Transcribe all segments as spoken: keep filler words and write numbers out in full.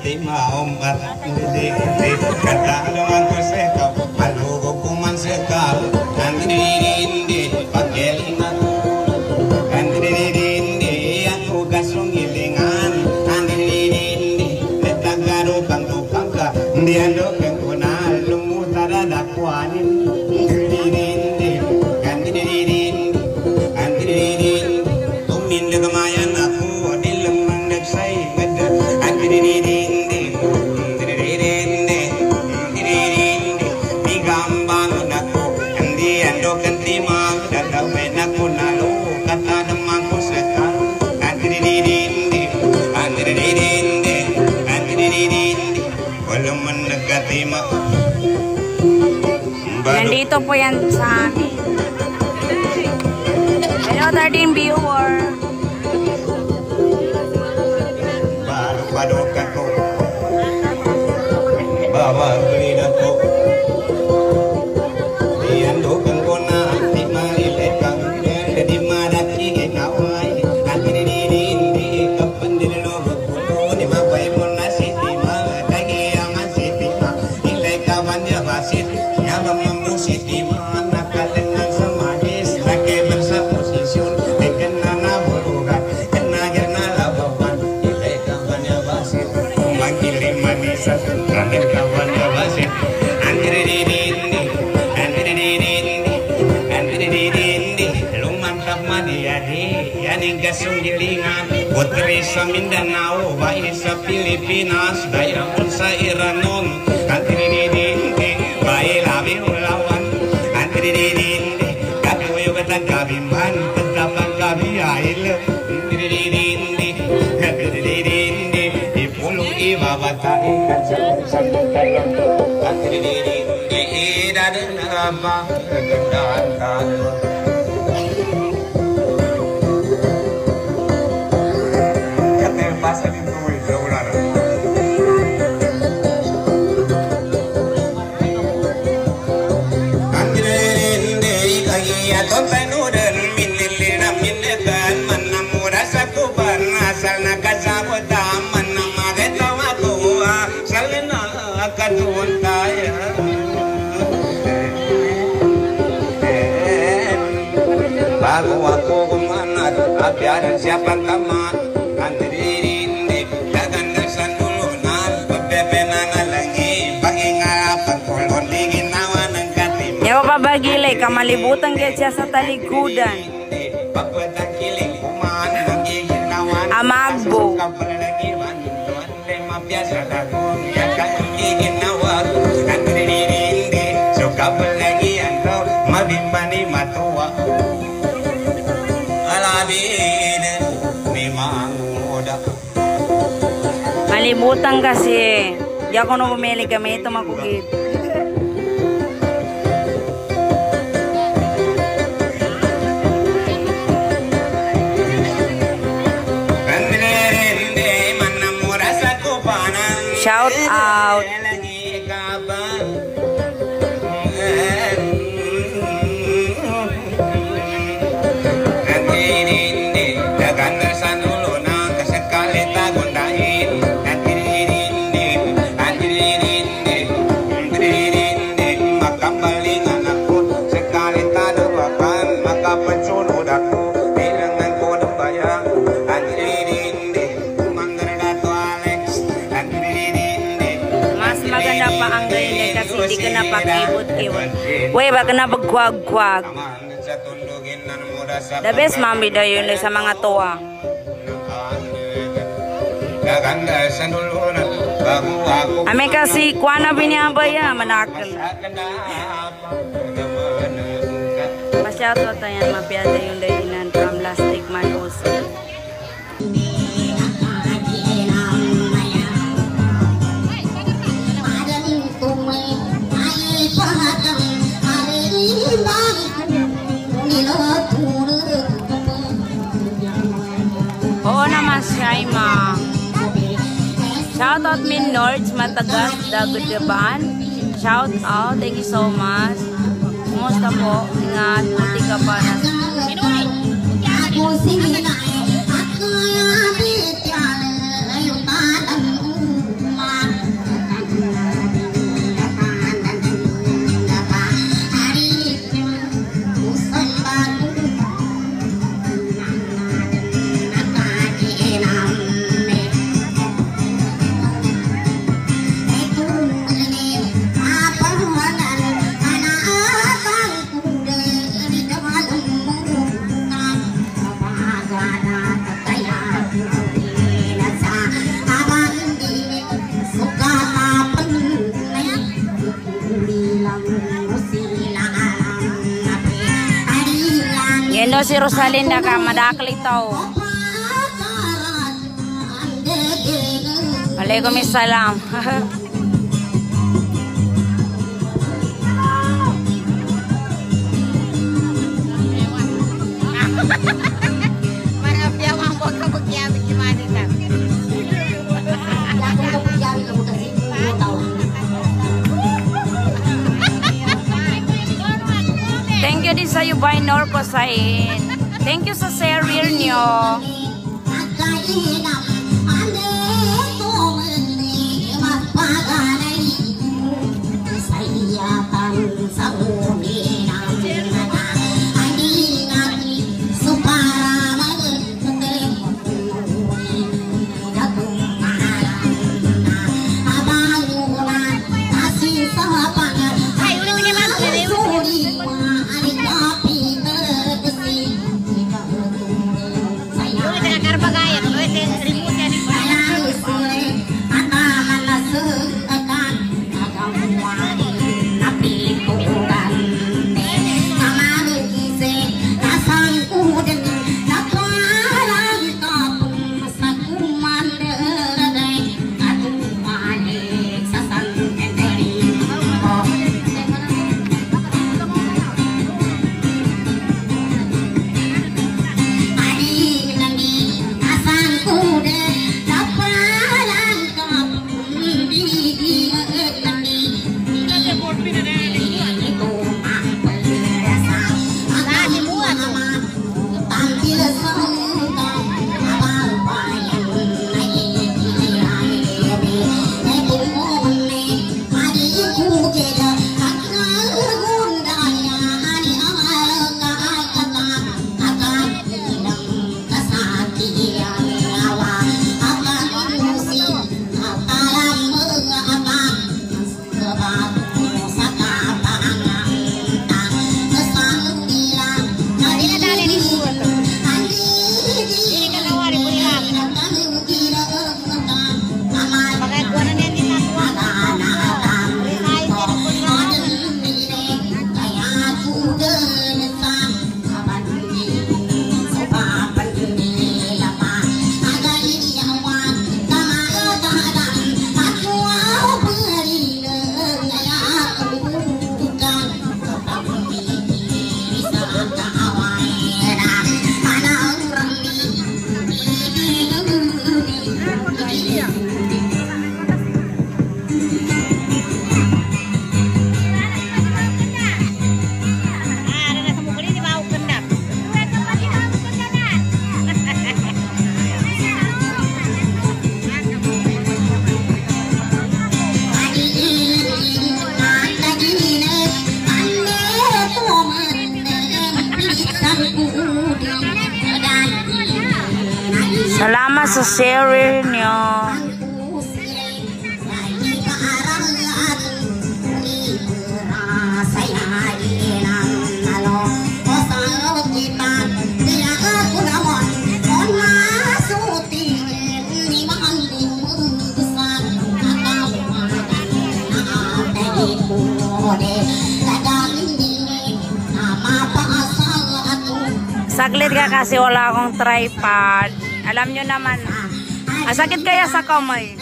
Siti maombat di kata dengan kusekap malu hukuman sekap andrindi pakelina andrindi aku gasung gilingan andrindi letagaru bangku bangka diando kengkuna lumutara dakwanin andrindi andrindi andrindi tumin legamayan aku dilemang deksai ngada andrindi Nandito po yan sa amin. Hello, thirteen viewer. Baru-barukan ko bawa geliran ko diandokan ko na di marilekan di maraki gawai antri di di kapan di logo kuno di mawai mo na siti ma kagi ama siti ma ilai kawan ya basit ya mamu siti ma nakalengan semadis lagi bersaposisyon dengan nana bulugan kena gerna labawan ilai kawan ya basit manggil manisan ramen kawan ya basit antri di di antri di di antri di di lu mantap madiadi yaning gasung gilingan putri sa Mindanao bayi sa Pilipinas daya pun sa Iranon antri di di bayi labi ulawan antri di di kapuyo katang kabimban ketapang kabiyail antri di di antri di di di pulung ibabatai kancang antri di di dadeng apa gendaan Bago ako kumanat, apiaran siapa kamat Andirindik, dagandasan dulunan Pepepenan alangi, pangingarapan Kulon di ginawa ng katim Ya papabagilay, kamalibutan kaya siya sa talikudan Papatang kiling kuman, nagiginawa Amagbo Mapiasa dagong, yakang giginawa Andirindik, suka palagi anto Mabimbani matuwa Malibutan kasi. Di ako nung pumili kami. Ito makugit. Shout out. Hindi ka na pakibot-kibot. Wey, baka na bagwag-gwag. The best mami daw yun sa mga tuwa. Ame kasi kuha na biniyabaya, manakal. Masyado tayo mapiyada yung dahilan from Plastic Man also. Oo naman siya, ma. Shout out min Nords Matagas Dagudaban. Shout out, thank you so much. Kumusta po? Ingat, puti ka pa na. Yendo si Rosalinda ka madakli tau. Waalaikumsalam. Thank you din sa iyo by Norco Sain. Thank you sa serir nyo. Salamat sa share nyo. Saglit ka kasi wala akong tripod. Alam nyo naman, ah, sakit kaya sa kamay.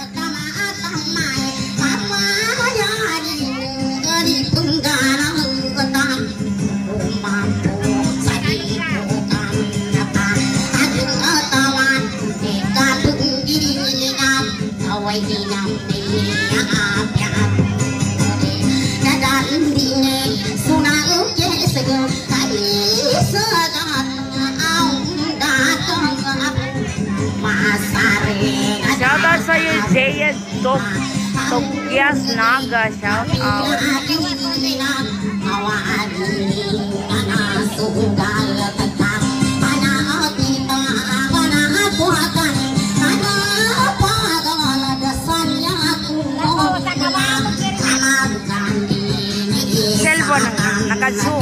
Shoutout sa iyo, Jayed Togyas Naga. Shoutout. Cellphone naka-zoom.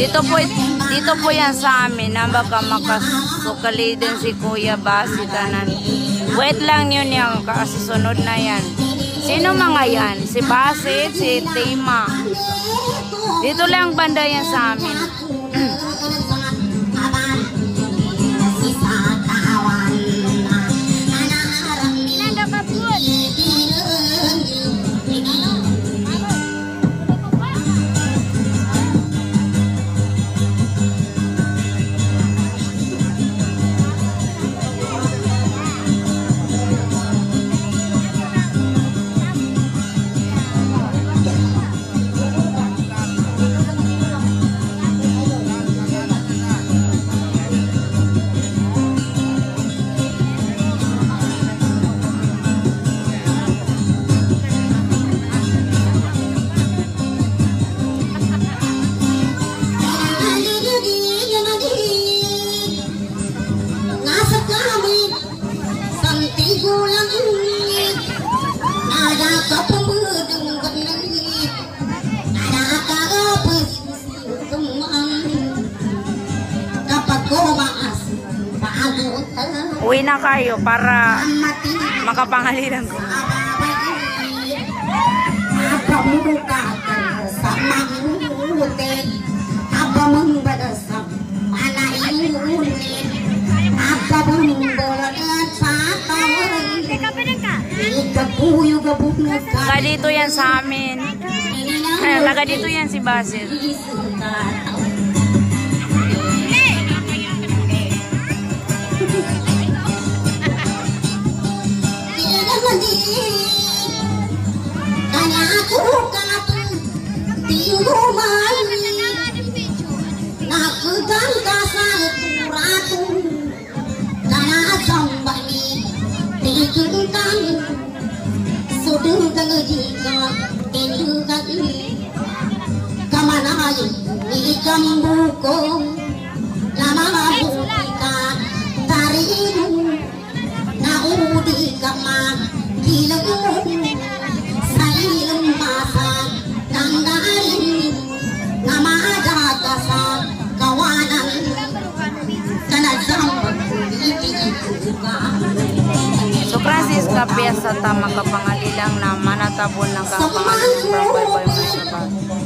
Dito po, dito po yan sa amin na baka makasukali din si Kuya Basi tanan. Wait lang yun yung kasi sunod na yan. Sino mga yan? Si Basit, si Tima. Dito lang banda yan sa amin. Uwi na kayo para makapangalilan ko. Taga dito yan sa amin. Taga dito yan si Basil. So Francisca Piazza ta makapangalilang na manatabon ng kapangalan from Boyboy Municipal.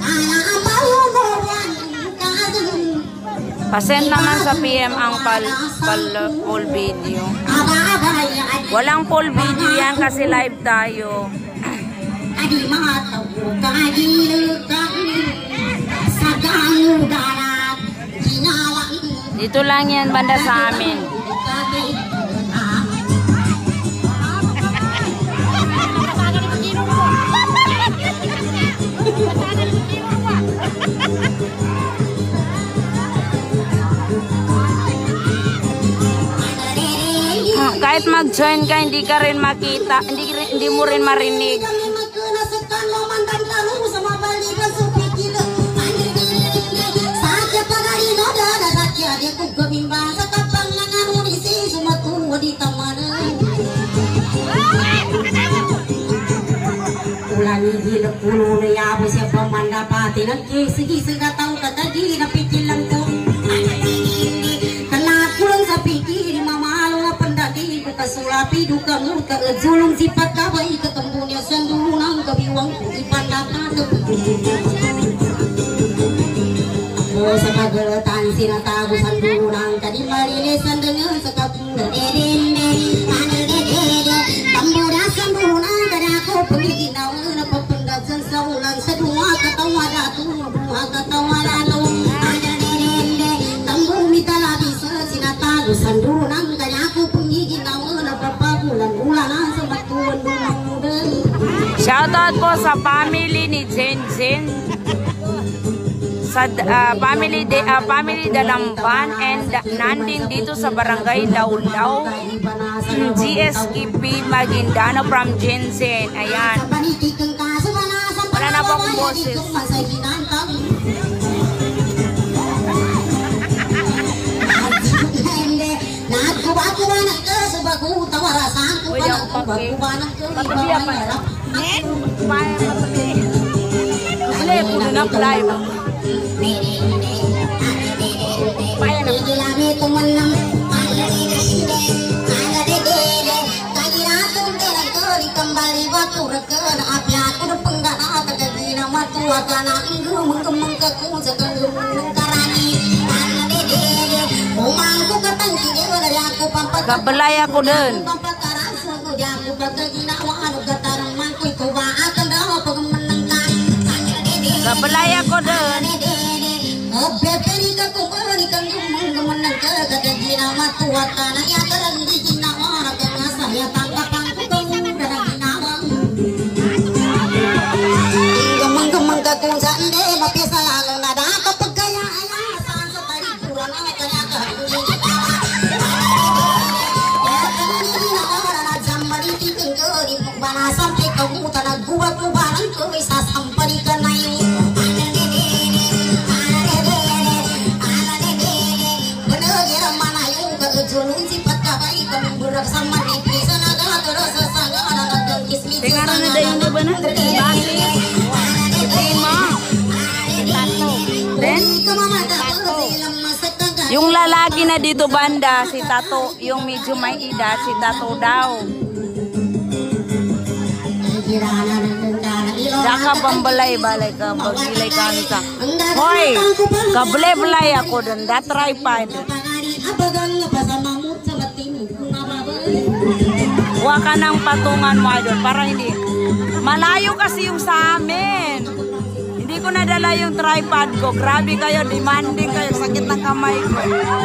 Pasend naman sa P M ang pal, pal full video. Walang full video yan kasi live tayo. Dito lang yan banda sa amin. Kahit mag-join ka, hindi ka rin makita, hindi, hindi mo rin marinig. Ulani hilap puno na yabo siya pamandapati nagkisi-kisi katang katagi na pikilang ko kanakulang sa pikir mamalo nga pandagi ko kasulapi duka muta zulong sipat kabay katambunya sandunang kabiwang ko ipandapano ako sa pagalatan sinatago sandunang kadimarilesan dengan sa kapungan edende anedede tambura sandunang kadako pagiginaw saulan sa dua katawa datu dua katawa lalu ada derende tambung mitalabi sa sinatago sandunang kaya ko pumiginaw na papagulan ulan sa batuan ng muda. Shoutout po sa family ni Jen Jen sa uh, family de uh, family Dalamban and uh, nandin dito sa barangay Laulaw G S K P Maguindano from Jen Jen. Ayan. Wala na po akong boses. Pwede ako pag-i. Patabiya pa yun. Patabiya. Hindi, puno na live. tua kana gemeng gemeng ke ku sekang gemeng karani ana dede umangku katangki dewa dari aku pampat Kabelay ako dun. pampat karasa ku jago baga ginawa anu gatarang mangku ku ba akan daw pagmenang kan ana dede Kabelay ako dun. obe peri ka ku bari kang gemeng gemeng ke kata ginawa tua kana ya terang di ginawa kana saya tangkap aku kang darang ginawa gemeng-gemeng ke ku sande mapisa lang nada kapagaya aya san sa tari kurang ang kanya ka sampai kamu tanah gua kubaran ko isa sampari ka na yung bener mana yung kagujulong si patkabai kamu burak sama di pisa naga terus sasanga anak kismis Tingnan na dayon na ba na? Basi. Prima. Tato. Then, yung lalaki na dito banda, si Tato, yung medyo may edad, si Tato daw. Daka pambalay-balay ka, magilay kami sa. Hoy, kabalay-balay ako dun, that tripod. Huwag ka ng patungan mo doon, para hindi. Malayo kasi yung sa amin. Hindi ko nadala yung tripod ko. Grabe kayo, demanding kayo, sakit ng kamay ko.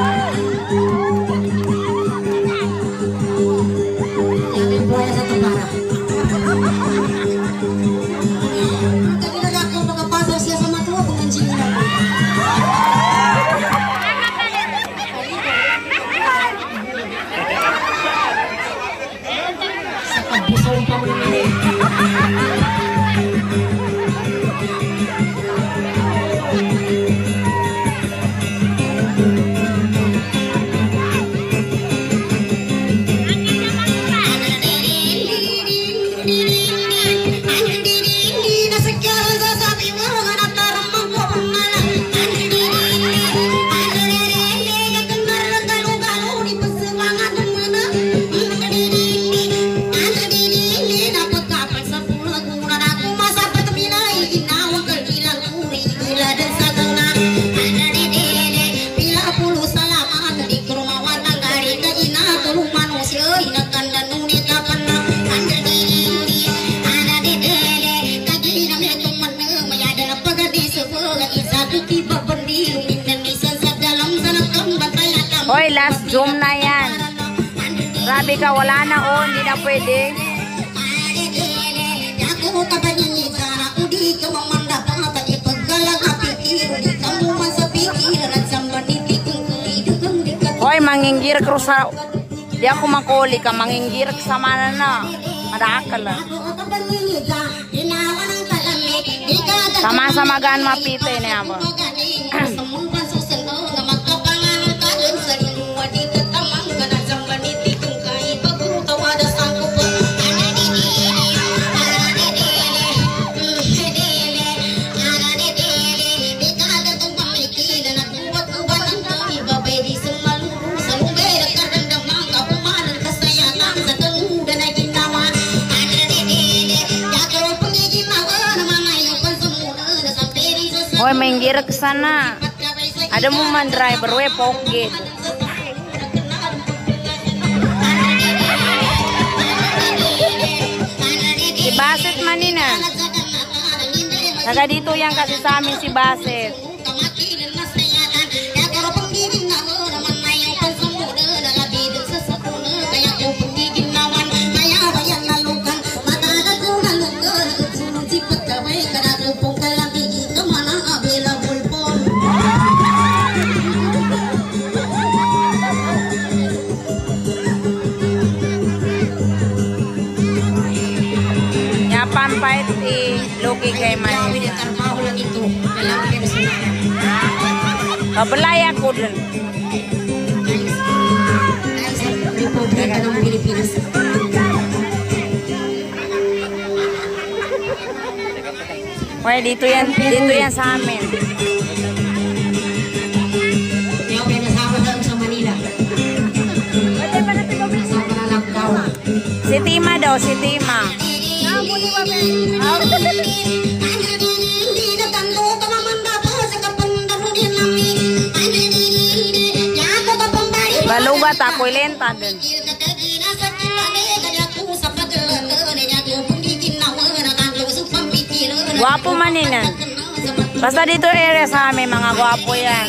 Hoy, last zoom na yan. Grabe ka, wala na oh, hindi na pwede. Hoy, manginggir ko sa... Di ako makuli ka, manginggir sa mana na. Madakal ah. Sama-sama gaan mapitay na ako. Hoy, manginggir ke sana. Ada mo man driver, we poke. Si Baset manina. Taga dito yan kasi sa amin si Baset. Pampait eh, loki kay Manila. Kabelay ako dun. Republika ng Pilipinas. Hoy, dito yan, dito yan sa amin. Yung pinasama doon sa Manila. Nasama na lockdown. Si Tima daw, si Tima. Dua takoy lenta din. Gwapo man yan. Basta dito area sa amin, mga gwapo yan.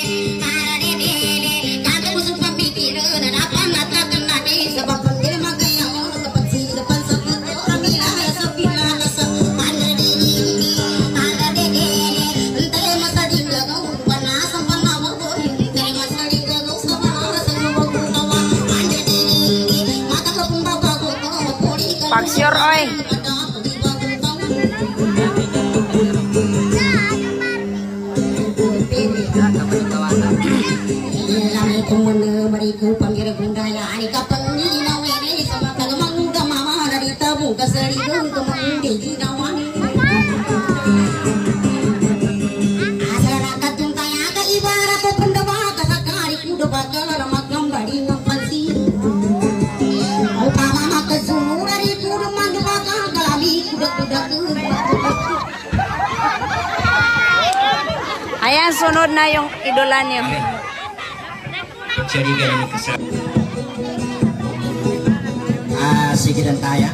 Paksyor, oy. Ayan, sunod na yung idola niyo. Jadi ganun kasama. Ah, sige dan tayo.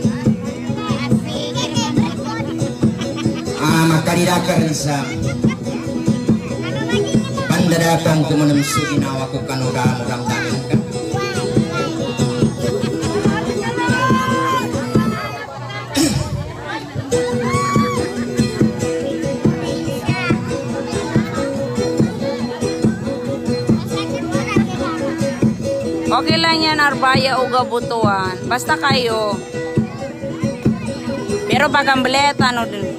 Ah, makarirakan sa pandadakan kumunam sa ginawa ko kanuran ramdaman ka. Okay lang yan, arbaya o gabutuan. Basta kayo. Pero pag ang bilet, ano din.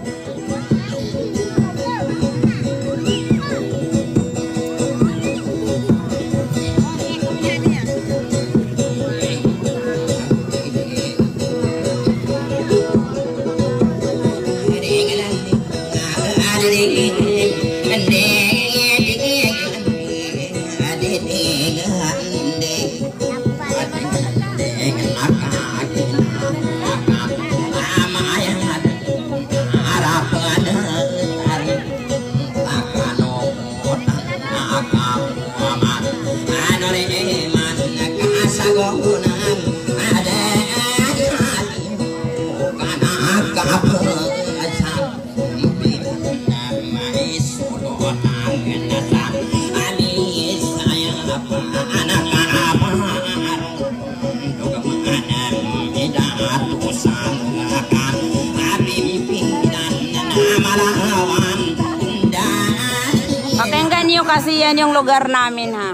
Pakinggan niyo kasi yan yung lugar namin, ha.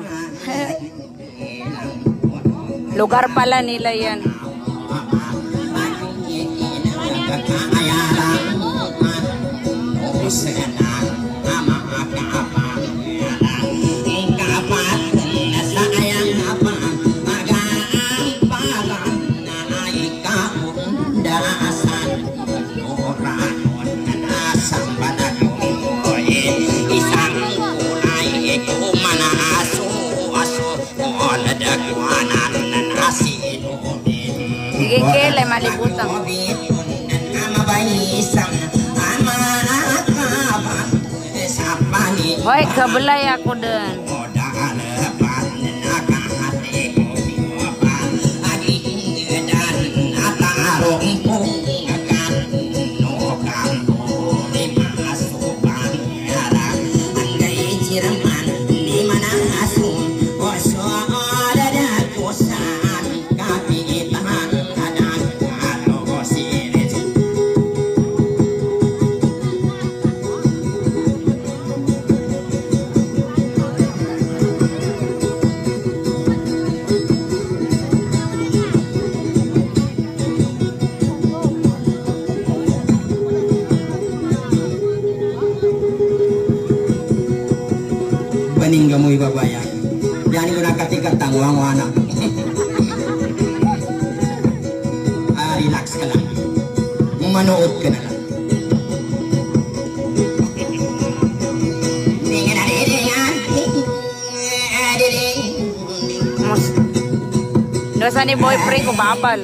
Lugar pala nila yan. Gigil ay malibutan. Hoy, kabelay ako din. Baning mo ibabayag. Yan mo nakatikat ang wangwana. Ah, relax ka lang. Manood ka na lang. Dosa ni boyfriend ko babal.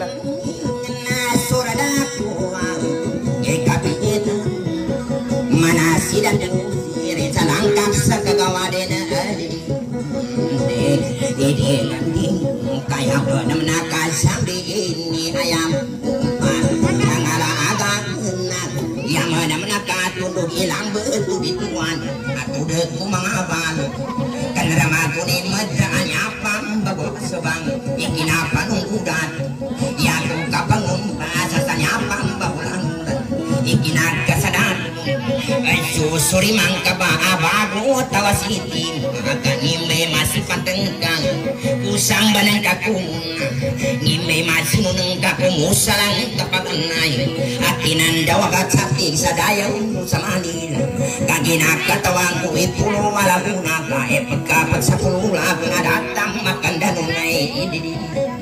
Manasidan dan langkap sa kagawa din Kaya benem nakasam di ini ayam Angala agak yang benem nakatunduk hilang betul bituan aku deku mengabal karena aku ni medaan nyapam bagus sebang ikin apa nunggudan ya aku kapangun bahasa nyapam bagulan ikin agak sadar susuri mangka ba abago tawasitin agak nimbe masih pantengkang kusang banan kakung nimbe masih nuneng kakung usalang kapaganay atinan dawa kacatik sa dayaw sa manil kagina katawang ko ipulo malaguna ka e pagkapat sa pulula na datang makandanunay ididi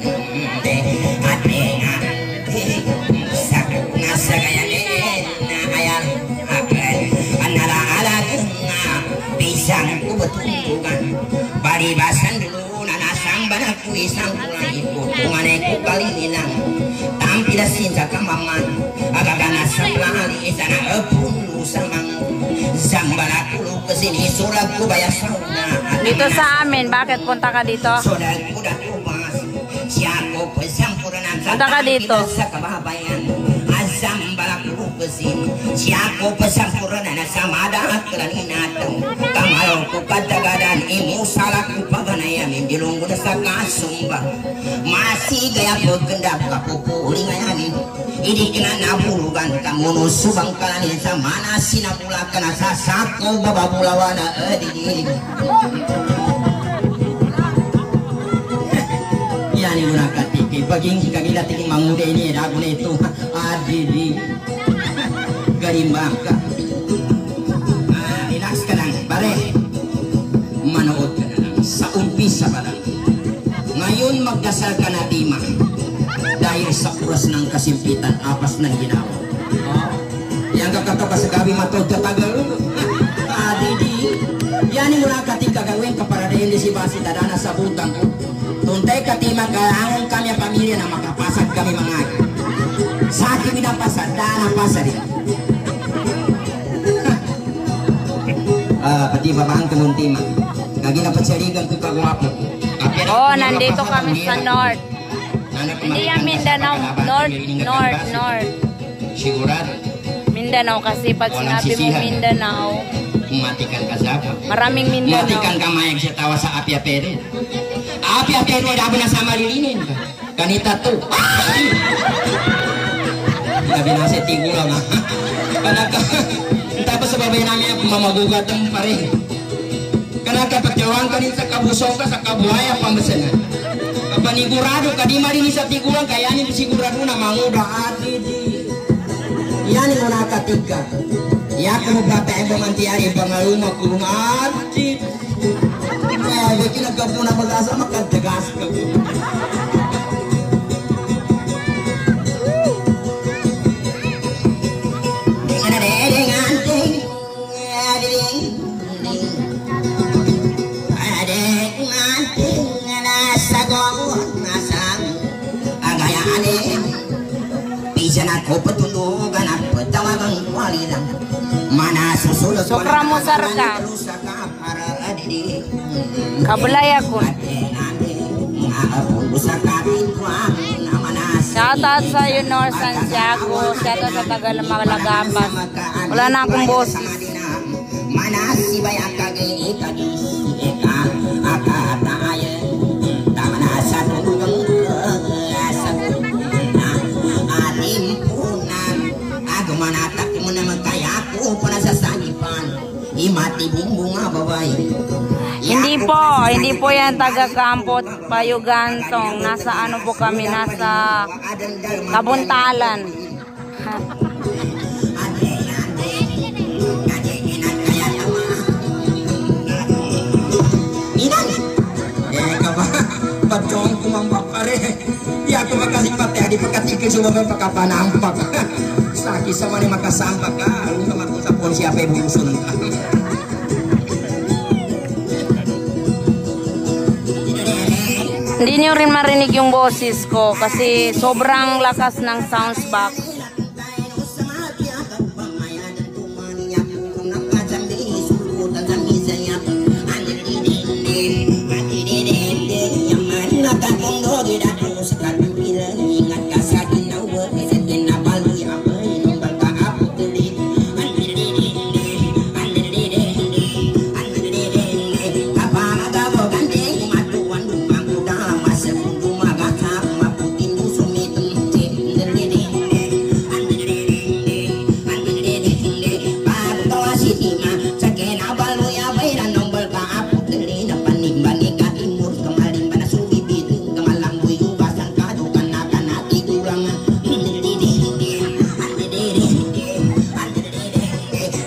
ate nga sa nasa gayane na ayan pisang ku betuntukan paribasan dulu nanasang banaku isang pulang ibu tungane ku kali nilang tampil sinta kamaman agagana saplali sana epun lu samang zambalaku lu kesini surat ku bayar sauna Dito sa amin, bakit punta ka dito? surat ku dah tumas siako pesampurna Punta ka dito. sa kababayan azam balaku kesin siako pesampurna na samada kelaninatang kamalo ku kadagadan imu salah ku paganaya mimbilung guna sa kasumba masih gaya bergendak kapuku lingayani ini kena nabulugan kamu subang kalani sa mana sinamula kana sa sako bababulawana edini yani guna katiki baging kagila tiking mangude ini ragu itu adidi garimbaka relax ka lang bare manood ka na lang sa umpisa pa lang ngayon magdasal ka na tima dahil sa oras ng kasimpitan apas ng ginawa oh. Yang kakaka sa gabi matod katagal adidi yani muna kating kagawin ka para dahil si basi tadana sa butang ko tuntay katima kalangan kami pamilya na makapasag kami mga sa akin pinapasad dana pasad ah pati babang tumuntima kagi na patsarigan ko kagwapo Oh, nandito kami sa North. Hindi yan Mindanao, North, North, North. Sigurado Mindanao kasi pag sinabi mo Mindanao, matikan ka sa maraming Mindanao. matikan ka mayag sa tawa sa apya-pero apya-pero dabo na sa marilinin kanita to sabi na sa tigulang ha kanaka tapos sa babay namin mamagugat ng pare kanaka pagtawang kanin sa kabusong ka sa kabuhaya pamasanan kapanigurado ka di marinis sa tigulang kaya nito sigurado na manguda ati di yan mo nakatika ya ko magpapaibo man tiyari pangaluma kulung ati eh wiki nagkapo na mag-asa makadagas ka mana susul Sokra mo sarka. Kabulaya ko. Shoutout sa iyo, Nor Santiago. Shoutout sa tagal Malagapas. Wala na akong boses. Hindi po, hindi po yan taga Kampot Payugantong. Nasa ano po kami, nasa Kabuntalan. Pagkong kumambak pare di ako makasipate di pagkatikil sa mga pagkapanampak saki sa mga makasampak ka ano naman ko sa pon siya pa ibusun ka Hindi niyo rin marinig yung boses ko kasi sobrang lakas ng sounds box.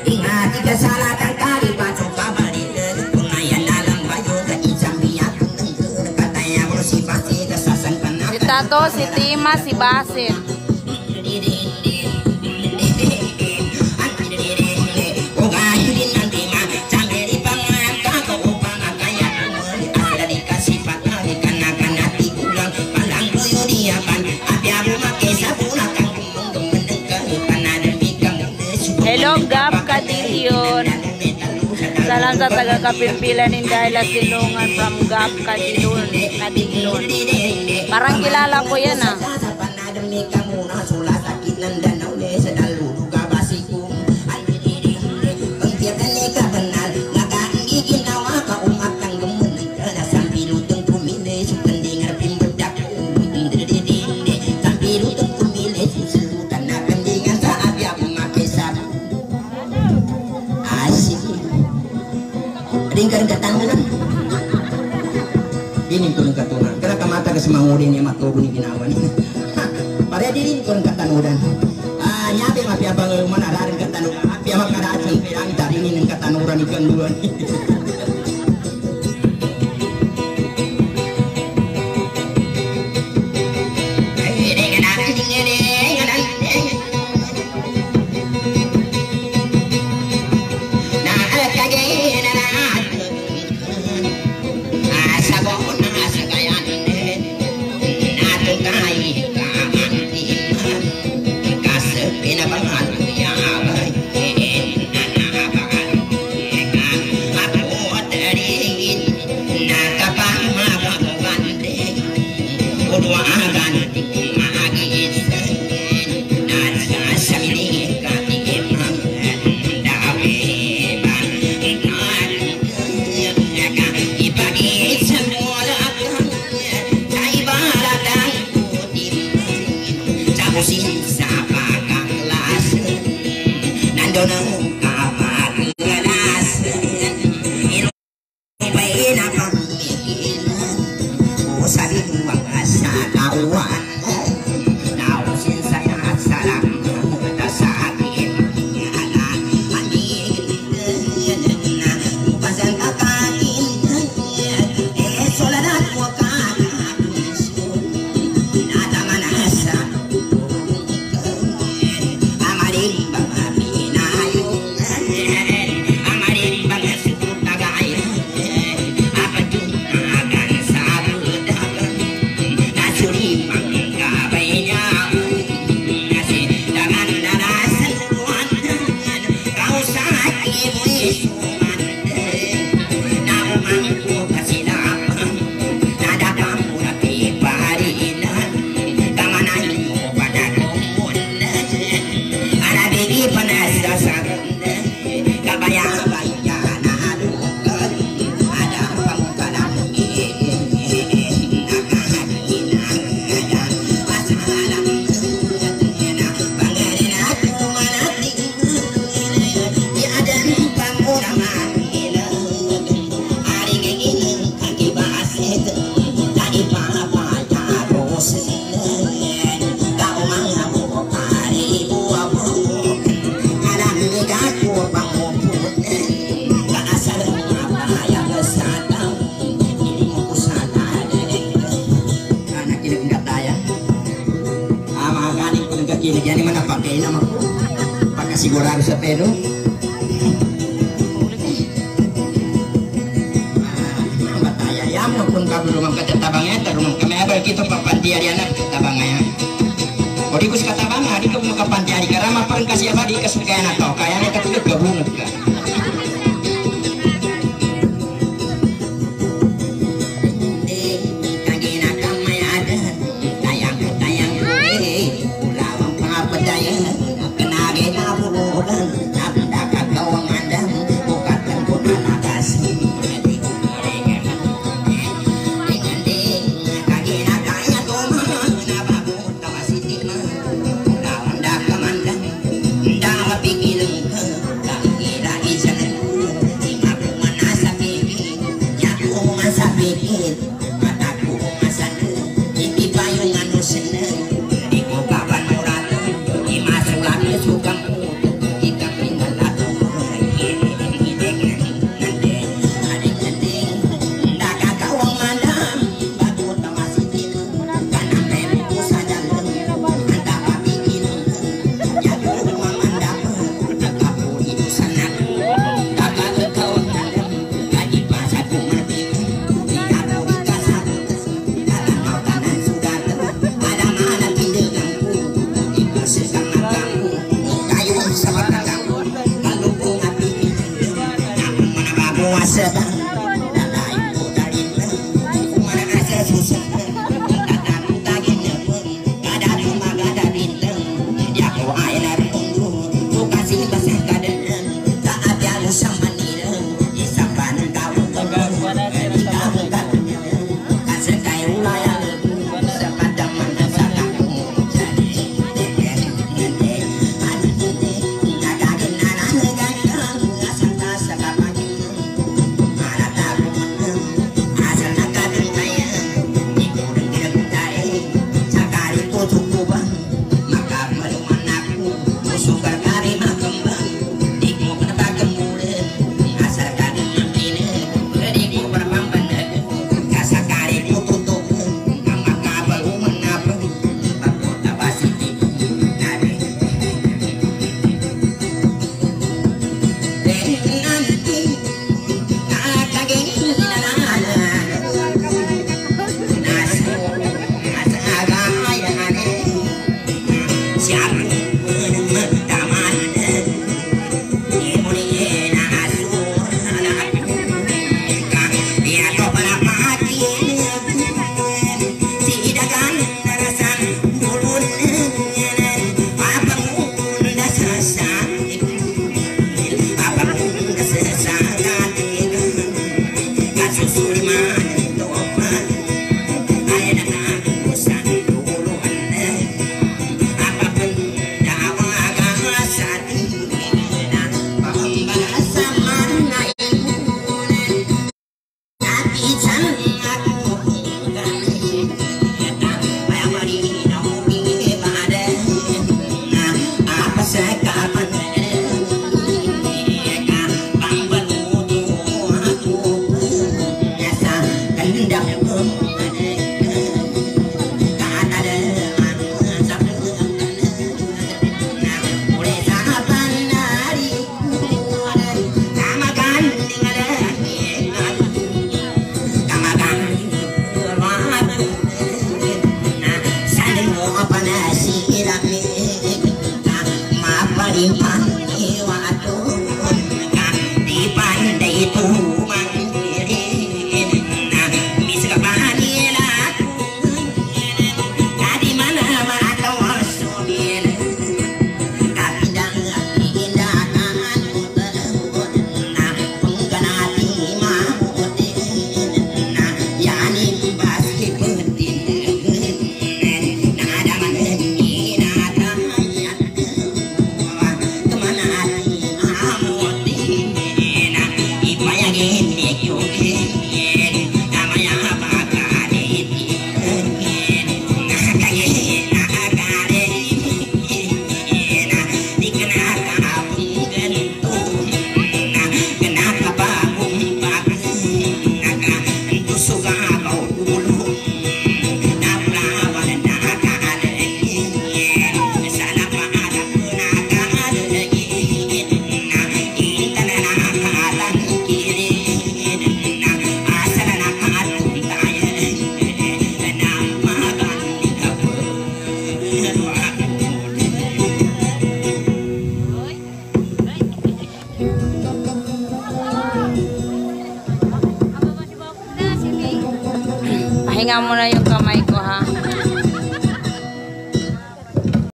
Ingat jika salah dan kali baca kabari pengayan dalam bayu ke ijam biak katanya bersifat kesasan kena. Si Tato, si Tima, si Basin. Hello, Gap Kadilyon. Salam sa taga Kapilpilan Inday Lasilungan from Gap Kadilyon. Kadilyon. Parang kilala ko yan ah. Ringkan ketangan ini kurang keturunan karena kamata kesemangudin yang matulun ni ginawan pada diri kurang ketanudan ah nyabe mapi abang mana ada ketanudan api abang kada acang pirang dari ini ketanudan ikan duluan Jadi mana pakai nama aku pakai sigurado sa pero bataya ya mo pun kabulu mang katatabangnya tarumang kami abal kita papantiari anak tabangnya odi kus katabanga di ko mo kapantiari karama parang kasih abadi kasugaya na to kaya na katulad gabungan ka Hinga mo na yung kamay ko ha.